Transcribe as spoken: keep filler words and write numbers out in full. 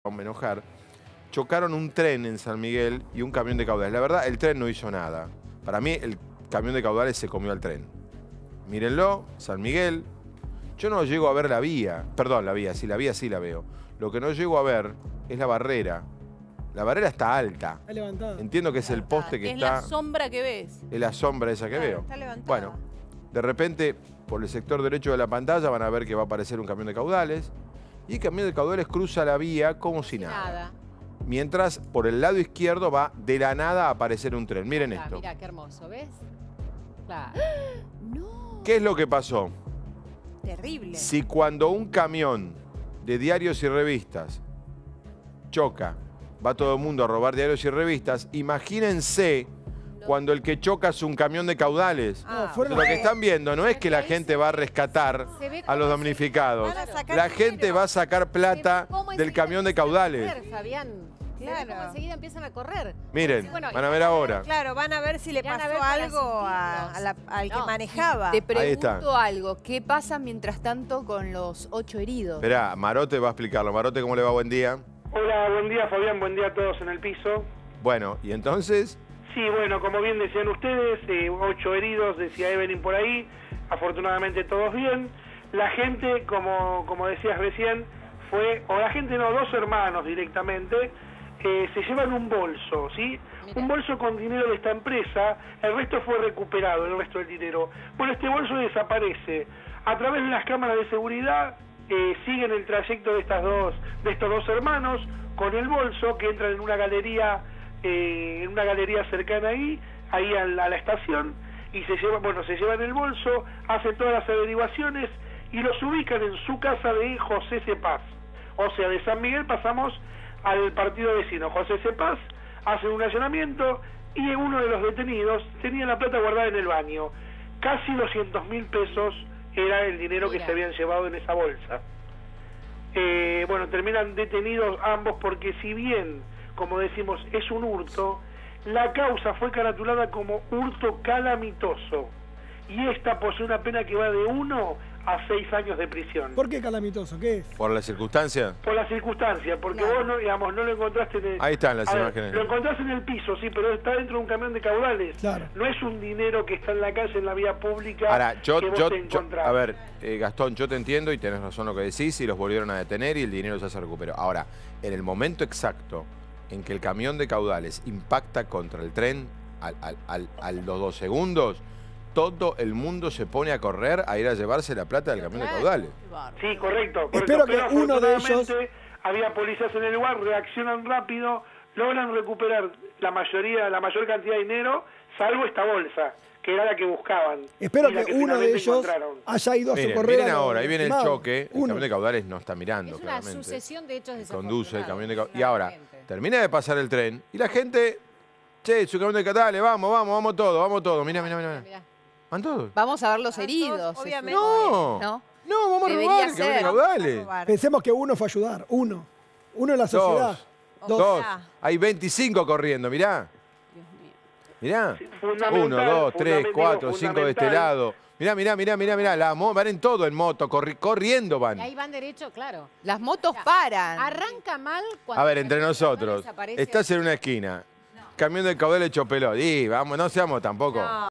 me enojar, chocaron un tren en San Miguel y un camión de caudales. La verdad, el tren no hizo nada. Para mí, el camión de caudales se comió al tren. Mírenlo, San Miguel. Yo no llego a ver la vía. Perdón, la vía, sí, la vía sí la veo. Lo que no llego a ver es la barrera. La barrera está alta. Está levantada. Entiendo que es el poste que es está... Es la sombra que ves. Es la sombra esa que Claro, veo. está levantada. Bueno, de repente, por el sector derecho de la pantalla van a ver que va a aparecer un camión de caudales. Y el camión de caudales cruza la vía como si nada. Nada. Mientras, por el lado izquierdo va de la nada a aparecer un tren. Miren Mirá, esto. mirá, qué hermoso, ¿ves? Claro. No. ¿Qué es lo que pasó? Terrible. Si cuando un camión de diarios y revistas choca, va todo el mundo a robar diarios y revistas, imagínense cuando el que choca es un camión de caudales. No, fueron Lo que están viendo no es que la gente va a rescatar a los damnificados. La gente va a sacar plata del camión de caudales. Fabián. Claro. Cómo enseguida empiezan a correr. Miren, Bueno, van a ver ahora. Claro, van a ver si le Van a pasó ver para algo a- a la- al No. que manejaba. Te Ahí está. pregunto algo, ¿qué pasa mientras tanto con los ocho heridos? Esperá, Marote va a explicarlo. Marote, ¿cómo le va? Buen día. Hola, buen día Fabián, buen día a todos en el piso. Bueno, y entonces... Sí, bueno, como bien decían ustedes, eh, ocho heridos, decía Evelyn por ahí, afortunadamente todos bien. La gente, como, como decías recién, fue, o la gente no, dos hermanos directamente, eh, se llevan un bolso, ¿sí? Mirá. Un bolso con dinero de esta empresa, el resto fue recuperado, el resto del dinero. Bueno, este bolso desaparece. A través de las cámaras de seguridad eh, siguen el trayecto de, estas dos, de estos dos hermanos con el bolso, que entran en una galería, eh, en una galería cercana ahí, ahí a la, a la estación, y se llevan, bueno, se llevan el bolso, hacen todas las averiguaciones y los ubican en su casa de José Cepaz. O sea, de San Miguel pasamos al partido vecino. José Cepaz hace un allanamiento y uno de los detenidos tenía la plata guardada en el baño. Casi doscientos mil pesos era el dinero Mira. que se habían llevado en esa bolsa. Eh, bueno, terminan detenidos ambos porque si bien, como decimos, es un hurto, la causa fue caratulada como hurto calamitoso. Y esta posee una pena que va de uno a seis años de prisión. ¿Por qué calamitoso? ¿Qué es? ¿Por la circunstancia? Por la circunstancia, porque Claro. vos no, digamos, no lo encontraste en el... Ahí están las A ver, imágenes. lo encontrás en el piso, sí, pero está dentro de un camión de caudales. Claro. No es un dinero que está en la calle, en la vía pública, Ahora, yo, que vos yo, te yo- encontrás. a ver, eh, Gastón, yo te entiendo y tenés razón lo que decís y los volvieron a detener y el dinero ya se recuperó. Ahora, en el momento exacto en que el camión de caudales impacta contra el tren, al, al, al- a los dos segundos, todo el mundo se pone a correr a ir a llevarse la plata del camión de caudales. Sí, correcto. correcto. Espero que Pero uno de ellos- afortunadamente había policías en el lugar, reaccionan rápido, logran recuperar la mayoría, la mayor cantidad de dinero, salvo esta bolsa, que era la que buscaban. Espero y la que uno de finalmente ellos encontraron. haya ido a Miren, socorrer miren a los ahora, ahí viene el lastimados. choque, el Uno. camión de caudales no está mirando, Es una claramente. sucesión de hechos Conduce el desafortunados. camión de caudales. Y ahora, termina de pasar el tren y la gente, che, su camión de caudales, vamos, vamos, vamos todos, vamos todos. Mirá, mirá, mirá. Mirá. ¿Van todos? Vamos a ver los Ah, heridos. todos, se obviamente. No, ¿No? no, vamos a Debería robar el camión de ser. caudales. Pensemos que uno fue a ayudar. Uno. Uno en la sociedad. Dos. Dos. Dos. Hay veinticinco corriendo, mirá. Mirá. Fundamental, Uno, dos, tres, fundamental, cuatro, cinco de este fundamental. lado. Mirá, mirá, mirá, mirá, mirá. La mo- van en todo en moto, corri- corriendo Y van. ahí van derecho, claro. Las motos paran. Arranca mal cuando... A ver, entre nosotros. desaparece. Estás en una esquina. Camión de caudal hecho pelota. Y vamos, no seamos tampoco. No.